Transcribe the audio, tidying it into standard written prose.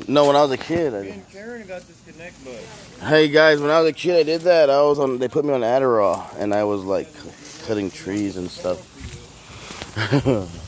No, when I was a kid. Me and Karen got this connect button. Hey guys, when I was a kid, I did that. They put me on Adderall, and I was like cutting trees and stuff.